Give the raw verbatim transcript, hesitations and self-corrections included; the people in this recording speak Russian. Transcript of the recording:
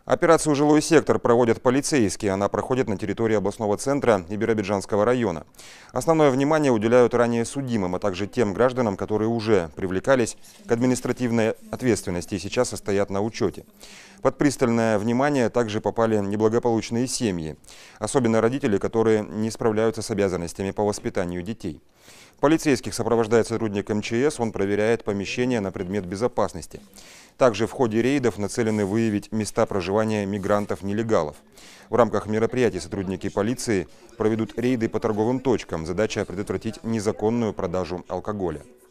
Операцию «Жилой сектор» проводят полицейские. Она проходит на территории областного центра и Биробиджанского района. Основное внимание уделяют ранее судимым, а также тем гражданам, которые уже привлекались к административной ответственности и сейчас состоят на учете. Под пристальное внимание также попали неблагополучные семьи, особенно родители, которые не справляются с обязанностями по воспитанию детей. Полицейских сопровождает сотрудник эм че эс, он проверяет помещения на предмет безопасности. Также в ходе рейдов нацелены выявить места проживания мигрантов-нелегалов. В рамках мероприятий сотрудники полиции проведут рейды по торговым точкам. Задача – предотвратить незаконную продажу алкоголя.